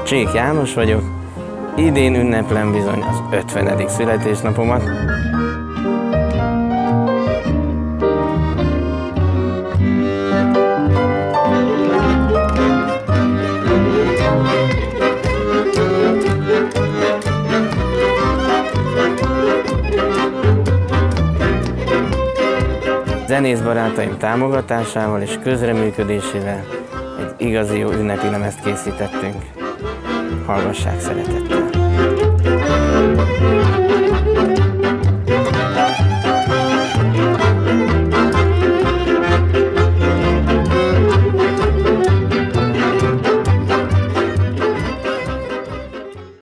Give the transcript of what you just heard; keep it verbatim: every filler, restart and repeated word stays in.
Csék János vagyok, idén ünneplem bizony az ötvenedik születésnapomat. Zenész barátaim támogatásával és közreműködésével egy igazi jó ünnepi lemezt készítettünk. Hallgassák szeretettel!